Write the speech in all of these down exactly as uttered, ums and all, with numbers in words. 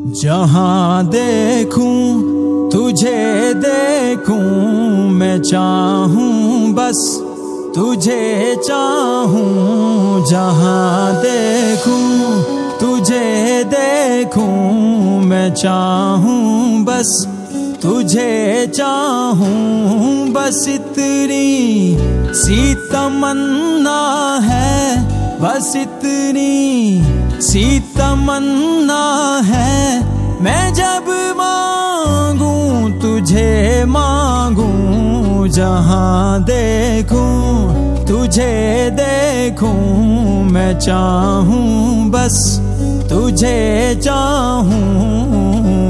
जहाँ देखूं तुझे देखूं, मैं चाहूं बस तुझे चाहूं। जहाँ देखूं तुझे देखूं, मैं चाहूं बस तुझे चाहूं। बस इतनी सी तमन्ना है, बस इतनी सी तमन्ना है। मैं जब मांगूं तुझे मांगूं, जहाँ देखूं तुझे देखूं। मैं चाहूं बस तुझे चाहूं।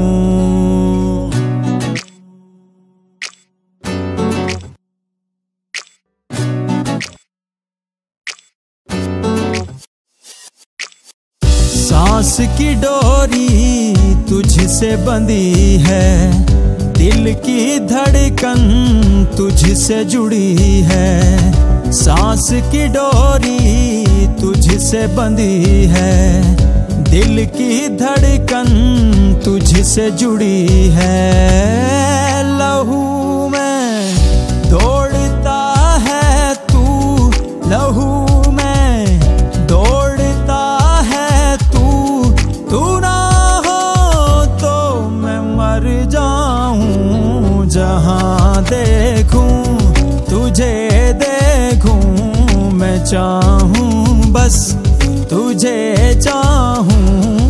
सांस की डोरी तुझसे बंधी है, दिल की धड़कन तुझसे जुड़ी है। सांस की डोरी तुझसे बंधी है, दिल की धड़कन तुझसे जुड़ी है। लहू में दौड़ता है तू, लहू में दौड़ता है तू। तू ना हो तो मैं मर जाऊं। जहाँ देखूं तुझे देखूं, मैं चाहूं बस तुझे चाहूं।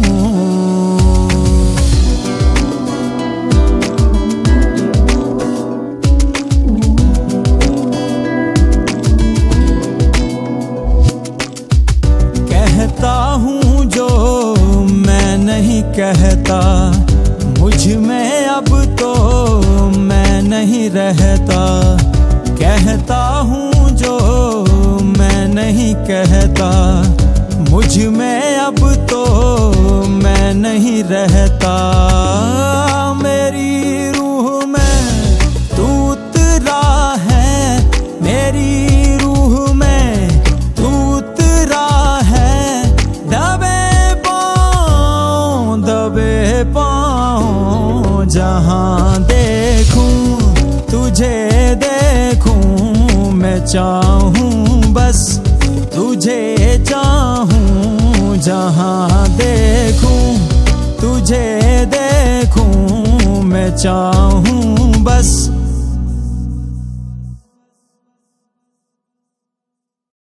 कहता हूँ जो मैं नहीं कहता, मुझ में अब तो मैं नहीं रहता। कहता हूँ जो मैं नहीं कहता, मुझ में अब तो मैं नहीं रहता। मेरी रूह में तू उतरा है, मेरी रूह में तू उतरा है। दबे पाँव दबे पाँव, जहाँ देखूं तुझे देखूं। मैं चाहूं बस तुझे चाहूं। जहाँ देखूं तुझे देखूं, मैं चाहूं